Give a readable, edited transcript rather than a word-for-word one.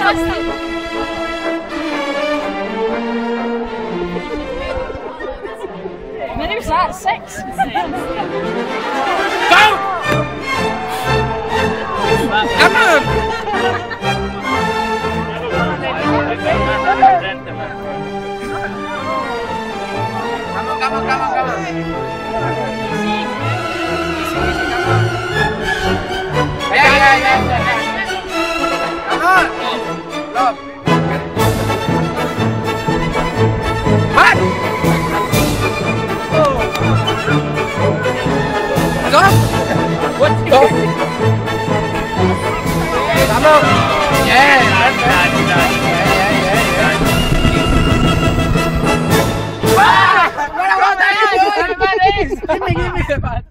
Maybe it's like 6. Go! Come on! Come on. Yeah. Come on! Stop! What? Stop! What? Stop! Come on! Yeah! Give me the ball.